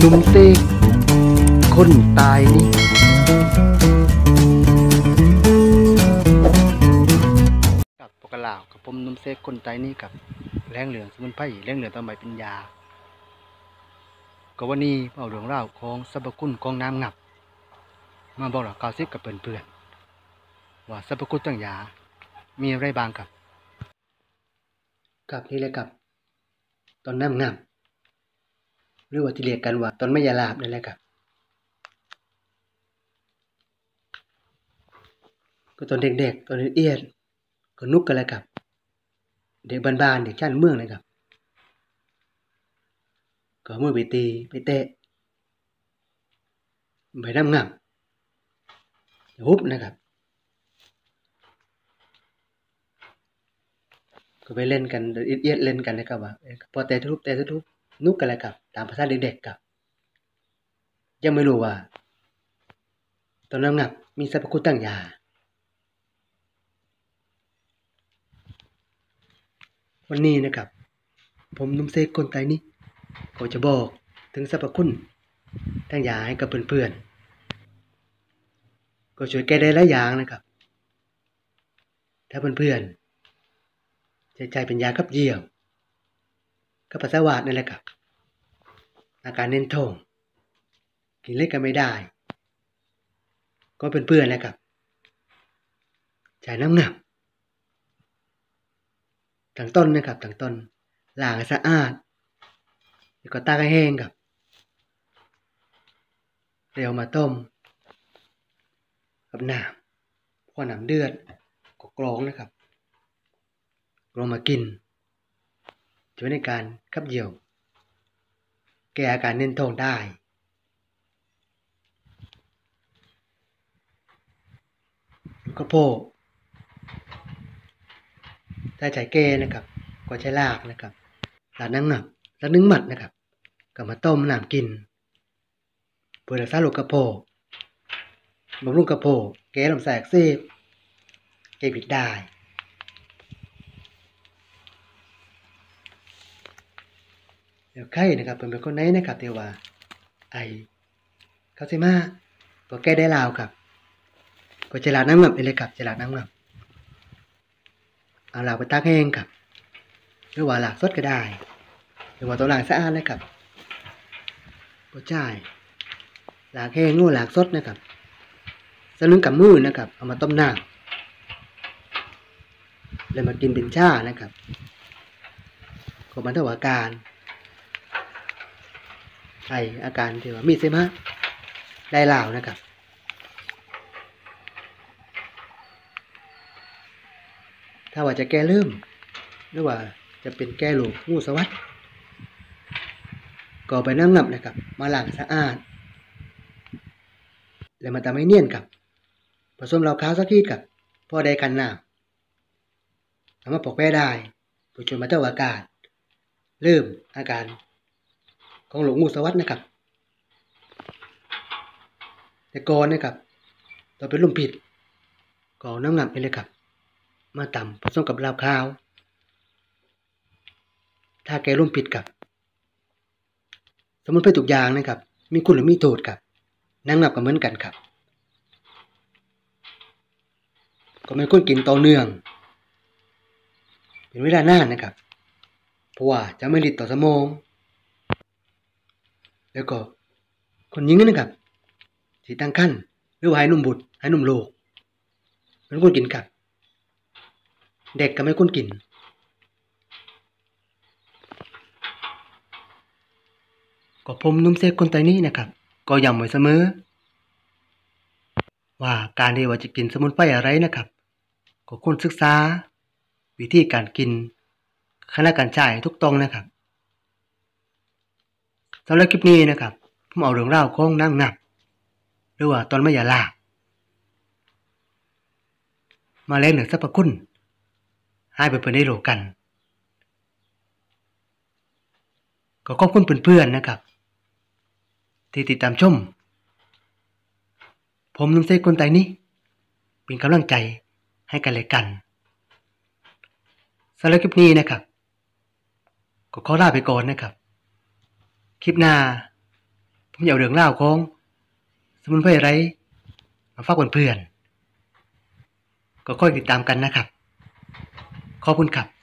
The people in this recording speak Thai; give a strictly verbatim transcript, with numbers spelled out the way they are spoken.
นุ่มเซกคนตายนี่กับปกลาวกับผมนุ่มเซกคนตายนี่กับแรงเหลืองสมุนไพรแรงเหลืองตะไบเป็นยาก็วันนี้เอาเรื่องราวของสรรพคุณของน้ำงับมาบอกหลักเก้าสิบกับเพื่อนๆว่าสรรพคุณต่างยามีอะไรบ้างครับกับนี่เลยครับตอนน้ำงับหรือว่าที่เรียกกันว่าตอนไม่ยาลาบนั่นแหละครับก็ตอนเด็กๆตอนเอี้ยนก็นุกกันเลยครับเด็กบ้านๆเด็กชานเมืองเลยครับก็มือไปตีไปเตะไปน้ำงับฮุบนะครับก็ไปเล่นกันเอี้ยนเล่นกันนะครับว่าพอเตะทุบเตะทุบนุกกันเลยครับตามภาษาเด็กๆครับยังไม่รู้ว่าตอนน้ำงับมีสรรพคุณต่างยาวันนี้นะครับผมนุ่มเซกคนไทยนี่ก็จะบอกถึงสรรพคุณต่างยาให้กับเพื่อนๆก็ช่วยแก้ได้หลายอย่างนะครับถ้าเพื่อนๆจะใช้เป็นยาขับเยี่ยวกับปัสสาวะนั่นแหละครับอาการเน้นท้องกินเล็กกันไม่ได้ก็เป็นเพื่อนนะครับใช้น้ำงับทั้งต้นนะครับทั้งต้นล้างให้สะอาดแล้วก็ตากให้แห้งครับเดี๋ยวมาต้มกับน้ำพอน้ำเดือดก็กรองนะครับกรองมากินช่วยในการขับเยี่ยวแก้อาการเน้นท้องได้ก็โพกถ้าใช้แก้นะครับก็ใช้ลากนะครับลากน้ำหนักแล้วนึ่งหมัดนะครับก็มาต้มน้ำกินเพื่อรักษาโรคกระเพาะบำรุงกระเพาะแก้ลำไส้อักเสบแก้พิษได้เดี๋ยวไข้นะครับเป็นคนไหนนะครับเดี๋ยวว่าไอเขาเซมาก็แก้ได้ลาวครับก็จะลาดน้ำหนักไปเลยครับจะลาดน้ำหนักเอาลาวไปตากแห้งครับหรือว่าลากสดก็ได้หรือว่าตัวลากสะอาดเลยครับก็ใช่ลากแห้งนู่นลากสดนะครับสนึงกับมือนะครับเอามาต้มน้ำแล้วมากินเป็นชานะครับก็บรรเทาอาการไออาการที่ว่ามีเสมหะได้ลาวนะครับถ้าว่าจะแก้ลืมหรือว่าจะเป็นแก้โรคงูสวัสดิ์ก็ไปน้ำงับนะครับมาล้างสะอาดแล้วมาทำให้เนียนกับผสมเหล้าขาวสักทีกับพอได้กันน้ำสามารถปกแพ้ได้เพื่อช่วยบรรเทาอาการเริ่มอาการของโรคงูสวัสดิ์นะครับแต่ก่อนนะครับเราเป็นลมพิษก็เอาน้ำงับไปเลยครับมาตำผสมกับเหล้าขาวถ้าแก้ลมพิษกับสมุนไพรทุกอย่างนะครับมีคุณหรือมีโทษครับน้ำงับก็เหมือนกันครับก็ไม่ควรกินต่อเนื่องเป็นเวลานานนะครับเพราะว่าจะไม่ฤทธิ์ต่อสมองแล้วก็คนหญิงนะครับที่ตั้งครรภ์หรือว่าให้นมบุตรให้นมลูกไม่ควรกินครับเด็กก็ไม่ควรกินก็ผมนุ่มเซกคนไทยนี้นะครับก็ย้ำไว้เสมอว่าการที่ว่าจะกินสมุนไพรอะไรนะครับก็ควรศึกษาวิธีการกินคณะการใช้ทุกตรงนะครับสำหรับคลิปนี้นะครับผมเอาเรื่องราวของน้ำงับหรือว่าตอนไม่ยาลามาเล่นหนึ่งสรรพคุณให้เพื่อนๆได้รู้กันก็ขอบคุณเพื่อนๆนะครับที่ติดตามชมผมนุ่มเซกคนไทยนี้เป็นกำลังใจให้กันและกันสำหรับคลิปนี้นะครับก็ขอลาไปก่อนนะครับคลิปหน้าผมอยากเอาเรื่องราวของสมุนไพรไรมาฝากเพื่อนๆก็ค่อยติดตามกันนะครับขอบคุณครับ